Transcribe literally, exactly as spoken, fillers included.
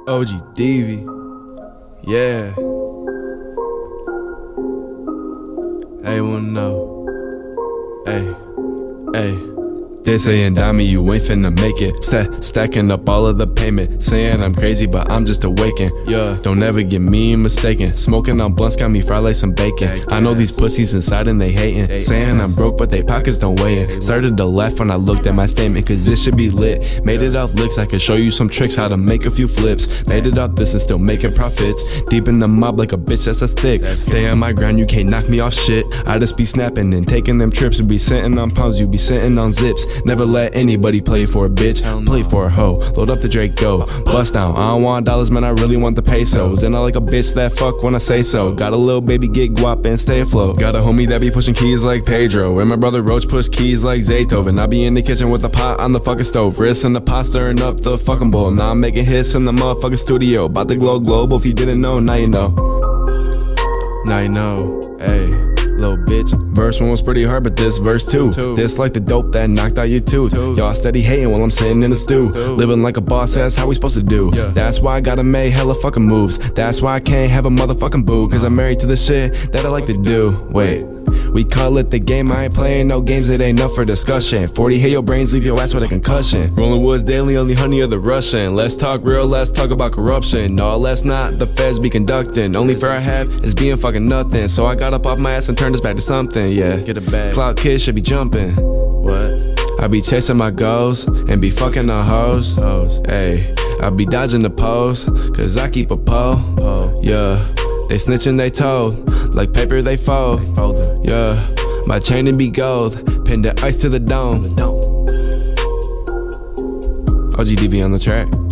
O G Divvy, yeah. Hey, wanna know? Hey, hey. They saying, Dami, you ain't finna make it. St stacking up all of the payment. Saying I'm crazy, but I'm just awakened. Yeah, don't ever get me mistaken. Smoking on blunts got me fried like some bacon. I know these pussies inside and they hating. Saying I'm broke, but they pockets don't weigh in. Started to laugh when I looked at my statement, cause this should be lit. Made it off licks, I could show you some tricks, how to make a few flips. Made it off this and still making profits. Deep in the mob like a bitch that's a stick. Stay on my grind, you can't knock me off shit. I just be snapping and taking them trips. You be sitting on pounds, you be sitting on zips. Never let anybody play for a bitch, play for a hoe. Load up the Draco, bust down. I don't want dollars, man, I really want the pesos. And I like a bitch that fuck when I say so. Got a little baby, get guap and stay afloat. Got a homie that be pushing keys like Pedro, and my brother Roach push keys like Zaytoven. I be in the kitchen with the pot on the fucking stove, wrist in the pot stirring up the fucking bowl. Now I'm making hits in the motherfucking studio. About to glow global, if you didn't know, now you know. Now you know, ayy. Little bitch, verse one was pretty hard, but this verse two, this like the dope that knocked out your tooth. Y'all steady hating while I'm sitting in the stew, living like a boss, that's how we supposed to do. That's why I gotta make hella fucking moves. That's why I can't have a motherfucking boo, cause I'm married to the shit that I like to do. Wait, we call it the game, I ain't playing no games, it ain't enough for discussion. Forty hit your brains, leave your ass with a concussion. Rolling woods daily, only honey of the Russian. Let's talk real, let's talk about corruption. No, let's not, the feds be conducting. Only fear I have is being fucking nothing. So I got up off my ass and turned this back to something, yeah. Get it back. Cloud Kid should be jumping. What? I be chasing my goals and be fucking on hoes. Hey, I be dodging the pose, cause I keep a pole. Yeah, they snitching they told, like paper they fold. Yeah, my chain it be gold, pinned the ice to the dome. O G Divvy on the track.